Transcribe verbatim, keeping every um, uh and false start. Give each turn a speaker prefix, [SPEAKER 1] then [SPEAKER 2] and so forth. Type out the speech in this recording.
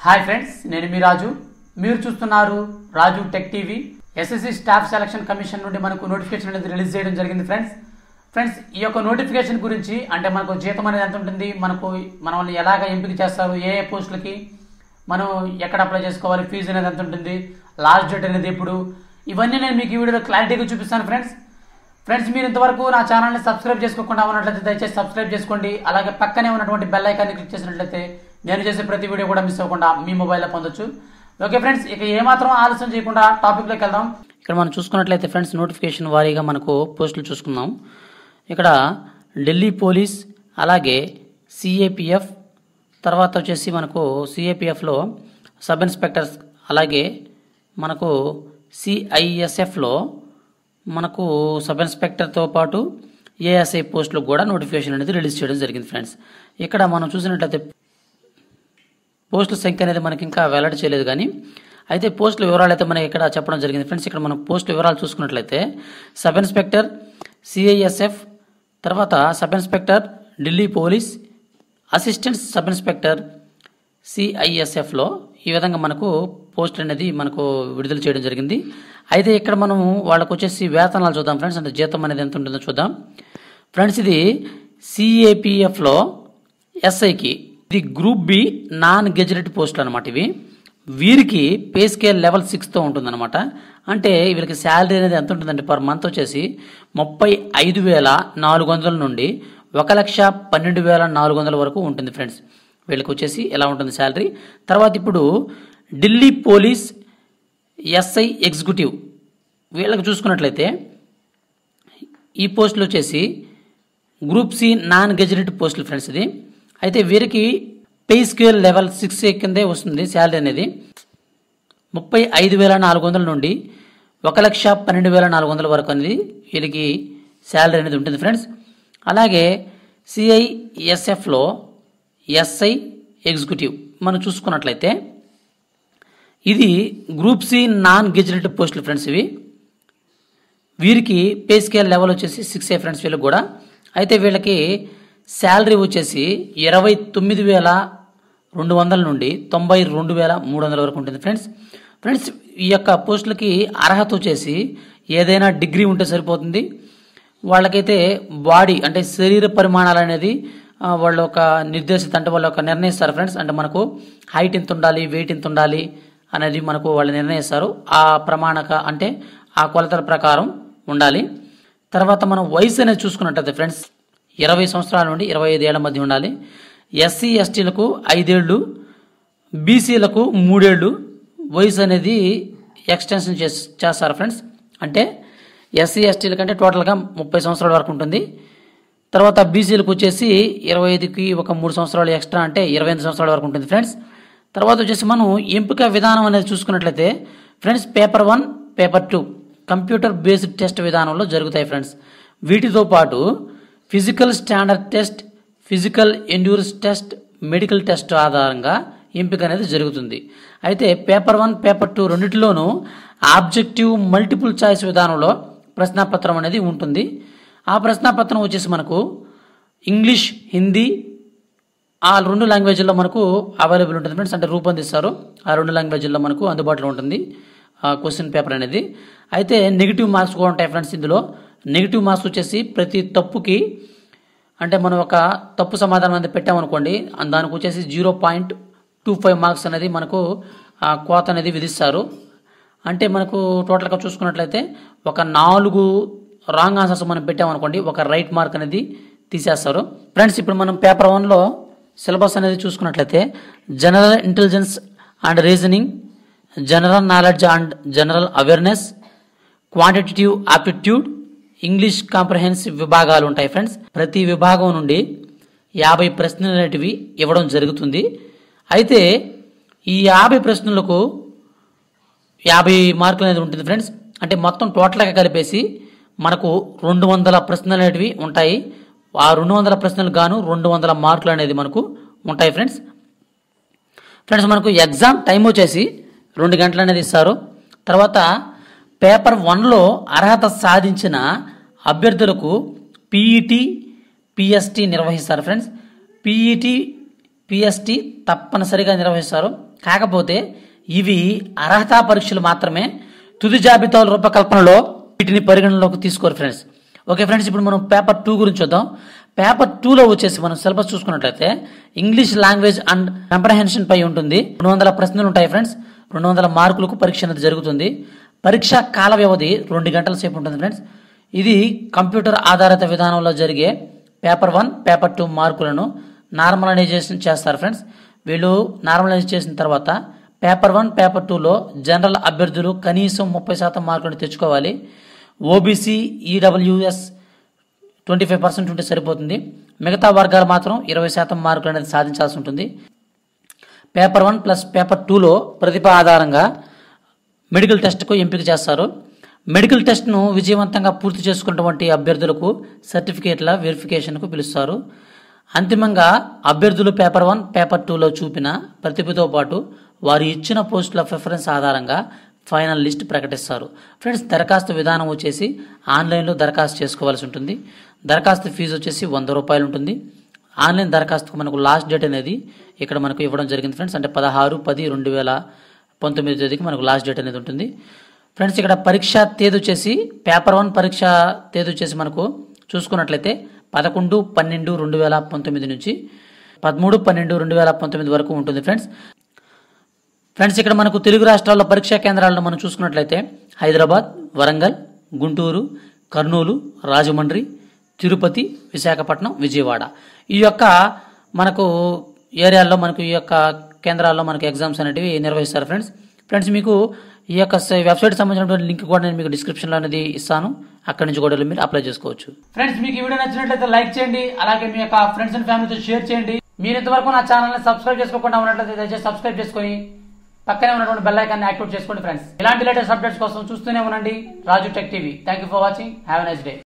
[SPEAKER 1] Hi friends, నేను మీ రాజు. మీరు చూస్తున్నారు Raju tech TV. SSC staff selection commission నుండి మనకు నోటిఫికేషన్ అనేది రిలీజ్ చేయడం జరిగింది ఫ్రెండ్స్. ఫ్రెండ్స్ ఈ యొక్క నోటిఫికేషన్ గురించి అంటే మనకు జీతం అనేది ఎంత ఉంటుంది, మనకు మనల్ని ఎలాగ ఎంపిక చేస్తారు, ఏ ఏ పోస్టులకి మనం ఎక్కడ అప్లై చేసుకోవాలి, ఫీజు అనేది ఎంత ఉంటుంది, లాస్ట్ డేట్ అనేది ఎప్పుడు, ఇవన్నీ నేను మీకు ఈ వీడియోలో క్లారిటీగా చూపిస్తాను ఫ్రెండ్స్. ఫ్రెండ్స్ మీరు ఇంతవరకు నా ఛానల్ని సబ్స్క్రైబ్ చేసుకోకుండా ఉన్నట్లయితే దయచేసి సబ్స్క్రైబ్ చేసుకోండి. అలాగే పక్కనే ఉన్నటువంటి బెల్ ఐకాన్ని క్లిక్ చేసినట్లయితే నేను చేసే ప్రతి వీడియో కూడా మిస్ అవ్వకుండా మీ మొబైల్లో పొందొచ్చు. ఓకే ఫ్రెండ్స్, ఇక ఏమాత్రం ఆలస్యం చేయకుండా టాపిక్లోకి వెళ్దాం. ఇక్కడ మనం చూసుకున్నట్లయితే ఫ్రెండ్స్ నోటిఫికేషన్ వారీగా మనకు పోస్టులు చూసుకుందాం. ఇక్కడ ఢిల్లీ పోలీస్, అలాగే సిఏపిఎఫ్, తర్వాత వచ్చేసి మనకు సిఏపిఎఫ్లో సబ్ ఇన్స్పెక్టర్స్, అలాగే మనకు సిఐఎస్ఎఫ్లో మనకు సబ్ ఇన్స్పెక్టర్తో పాటు ఏఎస్ఐ పోస్టులకు కూడా నోటిఫికేషన్ అనేది రిలీజ్ చేయడం జరిగింది ఫ్రెండ్స్. ఇక్కడ మనం చూసినట్లయితే పోస్టుల సంఖ్య అనేది మనకి ఇంకా వెల్లడి చేయలేదు, కానీ అయితే పోస్టుల వివరాలు అయితే మనకి ఇక్కడ చెప్పడం జరిగింది ఫ్రెండ్స్. ఇక్కడ మనం పోస్టుల వివరాలు చూసుకున్నట్లయితే సబ్ ఇన్స్పెక్టర్ సిఐఎస్ఎఫ్, తర్వాత sub inspector Delhi police, assistant sub inspector సిఐఎస్ఎఫ్లో ఈ విధంగా మనకు పోస్ట్ అనేది మనకు విడుదల చేయడం జరిగింది. అయితే ఇక్కడ మనం వాళ్ళకు వచ్చేసి వేతనాలు చూద్దాం ఫ్రెండ్స్, అంటే జీతం అనేది ఎంత ఉంటుందో చూద్దాం ఫ్రెండ్స్. ఇది సిఏపిఎఫ్లో ఎస్ఐకి ఇది గ్రూప్ బి నాన్ గెజెటెడ్ పోస్టులు అనమాట. ఇవి వీరికి పే స్కేల్ లెవెల్ సిక్స్తో ఉంటుందన్నమాట. అంటే వీళ్ళకి శాలరీ అనేది ఎంత ఉంటుందంటే పర్ మంత్ వచ్చేసి ముప్పై ఐదు వేల నాలుగు వందల నుండి ఒక లక్ష పన్నెండు వేల నాలుగు వందల వరకు ఉంటుంది ఫ్రెండ్స్. వీళ్ళకి వచ్చేసి ఎలా ఉంటుంది శాలరీ. తర్వాత ఇప్పుడు ఢిల్లీ పోలీస్ ఎస్ఐ ఎగ్జిక్యూటివ్ వీళ్ళకి చూసుకున్నట్లయితే ఈ పోస్టులు వచ్చేసి గ్రూప్ సి నాన్ గెజెటెడ్ పోస్టులు ఫ్రెండ్స్. ఇది అయితే వీరికి పే స్కేల్ లెవెల్ సిక్స్ కిందే వస్తుంది శాలరీ అనేది. ముప్పై ఐదు వేల నాలుగు వందల నుండి ఒక లక్ష పన్నెండు వేల నాలుగు వందల వరకు అనేది వీరికి శాలరీ అనేది ఉంటుంది ఫ్రెండ్స్. అలాగే సిఐఎస్ఎఫ్లో ఎస్ఐ ఎగ్జిక్యూటివ్ మనం చూసుకున్నట్లయితే ఇది గ్రూప్ సి నాన్ గెజెటెడ్ పోస్టులు ఫ్రెండ్స్. ఇవి వీరికి పే స్కేల్ లెవెల్ వచ్చేసి సిక్స్ ఏ ఫ్రెండ్స్ వీళ్ళకి కూడా. అయితే వీళ్ళకి శాలరీ వచ్చేసి ఇరవై తొమ్మిది వేల రెండు వందల నుండి తొంభై రెండు వేల మూడు వందల వరకు ఉంటుంది ఫ్రెండ్స్. ఫ్రెండ్స్ ఈ యొక్క పోస్టులకి అర్హత వచ్చేసి ఏదైనా డిగ్రీ ఉంటే సరిపోతుంది. వాళ్ళకైతే బాడీ అంటే శరీర పరిమాణాలు అనేది వాళ్ళు ఒక నిర్దేశిత అంటే వాళ్ళు ఒక నిర్ణయిస్తారు ఫ్రెండ్స్. అంటే మనకు హైట్ ఎంత ఉండాలి, వెయిట్ ఎంత ఉండాలి అనేది మనకు వాళ్ళు నిర్ణయిస్తారు. ఆ ప్రమాణక అంటే ఆ కొలతల ప్రకారం ఉండాలి. తర్వాత మనం వయసు అనేది చూసుకున్నట్లయితే ఫ్రెండ్స్ ఇరవై సంవత్సరాల నుండి ఇరవై ఐదు ఏళ్ల మధ్య ఉండాలి. ఎస్సీ ఎస్టీలకు ఐదేళ్లు, బీసీలకు మూడేళ్లు వయసు అనేది ఎక్స్టెన్షన్ చేస్తారు ఫ్రెండ్స్. అంటే ఎస్సీ ఎస్టీల కంటే టోటల్గా ముప్పై సంవత్సరాల వరకు ఉంటుంది. తర్వాత బీసీలకు వచ్చేసి ఇరవై ఐదుకి ఒక మూడు సంవత్సరాలు ఎక్స్ట్రా అంటే ఇరవై ఎనిమిది సంవత్సరాల వరకు ఉంటుంది ఫ్రెండ్స్. తర్వాత వచ్చేసి మనం ఎంపిక విధానం అనేది చూసుకున్నట్లయితే friends paper one, paper two computer based test విధానంలో జరుగుతాయి ఫ్రెండ్స్. వీటితో పాటు physical standard test, physical endurance test, medical test ఆధారంగా ఎంపిక అనేది జరుగుతుంది. అయితే పేపర్ వన్, పేపర్ టూ రెండింటిలోనూ ఆబ్జెక్టివ్ మల్టిపుల్ చాయిస్ విధానంలో ప్రశ్నాపత్రం అనేది ఉంటుంది. ఆ ప్రశ్నాపత్రం వచ్చేసి మనకు ఇంగ్లీష్, హిందీ ఆ రెండు లాంగ్వేజ్లో మనకు అవైలబుల్ ఉంటుంది ఫ్రెండ్స్. అంటే రూపొందిస్తారు, ఆ రెండు లాంగ్వేజ్లో మనకు అందుబాటులో ఉంటుంది క్వశ్చన్ పేపర్ అనేది. అయితే నెగిటివ్ మార్క్స్ కూడా ఉంటాయి ఫ్రెండ్స్. ఇందులో నెగిటివ్ మార్క్స్ వచ్చేసి ప్రతి తప్పుకి అంటే మనం ఒక తప్పు సమాధానం అనేది పెట్టామనుకోండి, దానికి వచ్చేసి zero point two five marks అనేది మనకు కోత అనేది విధిస్తారు. అంటే మనకు టోటల్గా చూసుకున్నట్లయితే ఒక నాలుగు రాంగ్ ఆన్సర్స్ మనం పెట్టామనుకోండి, ఒక రైట్ మార్క్ అనేది తీసేస్తారు ఫ్రెండ్స్. ఇప్పుడు మనం పేపర్ వన్లో సిలబస్ అనేది చూసుకున్నట్లయితే general intelligence and reasoning, general knowledge and general awareness, quantitative aptitude, English comprehensive విభాగాలు ఉంటాయి ఫ్రెండ్స్. ప్రతి విభాగం నుండి యాభై ప్రశ్నలు అనేటివి ఇవ్వడం జరుగుతుంది. అయితే ఈ యాభై ప్రశ్నలకు యాభై మార్కులు అనేది ఉంటుంది ఫ్రెండ్స్. అంటే మొత్తం టోటల్గా కలిపేసి మనకు రెండు వందల ప్రశ్నలు అనేటివి ఉంటాయి. ఆ రెండు వందల ప్రశ్నలకు గాను రెండు వందల మార్కులు అనేది మనకు ఉంటాయి ఫ్రెండ్స్. ఫ్రెండ్స్ మనకు ఎగ్జామ్ టైం వచ్చేసి రెండు గంటలు అనేది ఇస్తారు. తర్వాత పేపర్ వన్లో అర్హత సాధించిన అభ్యర్థులకు పీఈటీ, పిఎస్టీ నిర్వహిస్తారు ఫ్రెండ్స్. పీఈటీ, పిఎస్టీ తప్పనిసరిగా నిర్వహిస్తారు. కాకపోతే ఇవి అర్హతా పరీక్షలు మాత్రమే. తుది జాబితాల రూపకల్పనలో వీటిని పరిగణనలోకి తీసుకోరు ఫ్రెండ్స్. ఓకే ఫ్రెండ్స్, ఇప్పుడు మనం పేపర్ టూ గురించి చూద్దాం. పేపర్ టూలో వచ్చేసి మనం సిలబస్ చూసుకున్నట్లయితే ఇంగ్లీష్ లాంగ్వేజ్ అండ్ కంప్రహెన్షన్ పై ఉంటుంది. రెండు వందల ప్రశ్నలు ఉంటాయి ఫ్రెండ్స్. రెండు వందల మార్కులకు పరీక్ష అనేది జరుగుతుంది. పరీక్ష కాల వ్యవధి రెండు గంటల సేపు ఉంటుంది ఫ్రెండ్స్. ఇది కంప్యూటర్ ఆధారిత విధానంలో జరిగే పేపర్ వన్ పేపర్ టూ మార్కులను నార్మలైజేషన్ చేస్తారు ఫ్రెండ్స్. వీళ్ళు నార్మలైజ్ చేసిన తర్వాత పేపర్ వన్ పేపర్ టూలో జనరల్ అభ్యర్థులు కనీసం ముప్పై శాతం మార్కులను తెచ్చుకోవాలి. OBC EWS twenty five percent ఉంటే సరిపోతుంది. మిగతా వర్గాలు మాత్రం ఇరవై శాతం మార్కులు అనేది సాధించాల్సి ఉంటుంది. పేపర్ వన్ ప్లస్ పేపర్ టూలో ప్రతిభ ఆధారంగా మెడికల్ టెస్ట్కు ఎంపిక చేస్తారు. మెడికల్ టెస్ట్ను విజయవంతంగా పూర్తి చేసుకున్నటువంటి అభ్యర్థులకు సర్టిఫికేట్ల వెరిఫికేషన్కు పిలుస్తారు. అంతిమంగా అభ్యర్థులు పేపర్ వన్ పేపర్ టూలో చూపిన ప్రతిభతో పాటు వారు ఇచ్చిన పోస్టుల ప్రిఫరెన్స్ ఆధారంగా ఫైనల్ లిస్ట్ ప్రకటిస్తారు. ఫ్రెండ్స్, దరఖాస్తు విధానం వచ్చేసి ఆన్లైన్లో దరఖాస్తు చేసుకోవాల్సి ఉంటుంది. దరఖాస్తు ఫీజు వచ్చేసి వంద రూపాయలు ఉంటుంది. ఆన్లైన్ దరఖాస్తుకు మనకు లాస్ట్ డేట్ అనేది ఇక్కడ మనకు ఇవ్వడం జరిగింది ఫ్రెండ్స్. అంటే పదహారు పది రెండు వేల పంతొమ్మిది తేదీకి మనకు లాస్ట్ డేట్ అనేది ఉంటుంది ఫ్రెండ్స్. ఇక్కడ పరీక్ష తేదీ వచ్చేసి పేపర్ వన్ పరీక్ష తేదీ వచ్చేసి మనకు చూసుకున్నట్లయితే పదకొండు పన్నెండు రెండు వేల పంతొమ్మిది నుంచి పదమూడు పన్నెండు రెండు వేల పంతొమ్మిది వరకు ఉంటుంది ఫ్రెండ్స్. ఫ్రెండ్స్, ఇక్కడ మనకు తెలుగు రాష్ట్రాల్లో పరీక్షా కేంద్రాలను మనం చూసుకున్నట్లయితే హైదరాబాద్, వరంగల్, గుంటూరు, కర్నూలు, రాజమండ్రి, తిరుపతి, విశాఖపట్నం, విజయవాడ ఈ యొక్క మనకు ఏరియాల్లో మనకు ఈ యొక్క కేంద్రాల్లో మనకు ఎగ్జామ్స్ అనేటివి నిర్వహిస్తారు ఫ్రెండ్స్. ఫ్రెండ్స్, మీకు ఈ యొక్క వెబ్సైట్ సంబంధించినటువంటి లింక్ కూడా నేను మీకు డిస్క్రిప్షన్లో అనేది ఇస్తాను. అక్కడి నుంచి కూడా మీరు అప్లై చేసుకోవచ్చు. ఫ్రెండ్స్, మీకు ఈ వీడియో నచ్చినట్లయితే లైక్ చేయండి. అలాగే మీ యొక్క ఫ్రెండ్స్ అండ్ ఫ్యామిలీతో షేర్ చేయండి. మీరు ఇంతవరకు నా ఛానల్ని సబ్స్క్రైబ్ చేసుకోకుండా ఉన్నట్లయితే దయచేసి సబ్స్క్రైబ్ చేసుకొని పక్కనే ఉన్నటువంటి బెల్ ఐకాన్ని యాక్టివేట్ చేసుకోండి ఫ్రెండ్స్. ఇలాంటి లేటెస్ట్ అప్డేట్స్ కోసం చూస్తూనే ఉండండి Raju tech TV. Thank you for watching. Have a nice day.